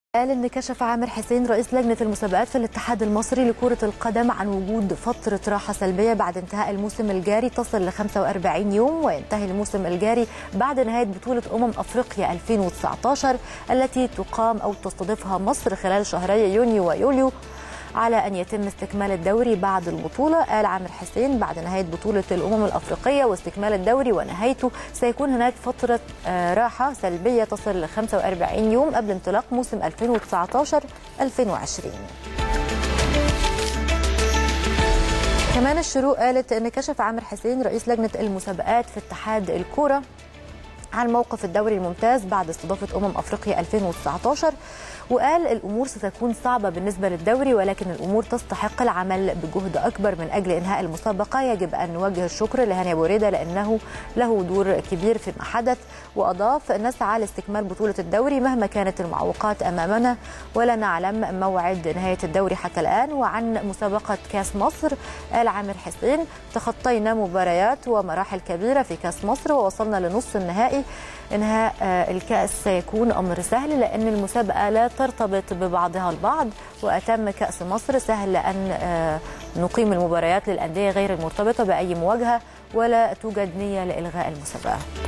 قال إن كشف عامر حسين رئيس لجنة المسابقات في الاتحاد المصري لكرة القدم عن وجود فترة راحة سلبية بعد انتهاء الموسم الجاري تصل ل 45 يوم، وينتهي الموسم الجاري بعد نهاية بطولة أفريقيا 2019 التي تقام أو تستضيفها مصر خلال شهري يونيو ويوليو، على أن يتم استكمال الدوري بعد البطولة. قال عامر حسين بعد نهاية بطولة الأفريقية واستكمال الدوري ونهايته سيكون هناك فترة راحة سلبية تصل ل 45 يوم قبل انطلاق موسم 2019-2020. كمان الشروق قالت أن كشف عامر حسين رئيس لجنة المسابقات في اتحاد الكرة عن موقف الدوري الممتاز بعد استضافة أفريقيا 2019، وقال الأمور ستكون صعبة بالنسبة للدوري، ولكن الأمور تستحق العمل بجهد أكبر من أجل إنهاء المسابقة. يجب أن نوجه الشكر لهاني أبو ريدة لأنه له دور كبير فيما حدث، وأضاف نسعى لاستكمال بطولة الدوري مهما كانت المعوقات أمامنا، ولا نعلم موعد نهاية الدوري حتى الآن. وعن مسابقة كاس مصر قال عامر حسين تخطينا مباريات ومراحل كبيرة في كاس مصر ووصلنا لنصف النهائي. إنهاء الكأس سيكون أمر سهل لأن المسابقة لا ترتبط ببعضها البعض، وأتم كأس مصر سهل أن نقيم المباريات للأندية غير المرتبطة بأي مواجهة، ولا توجد نية لإلغاء المسابقة.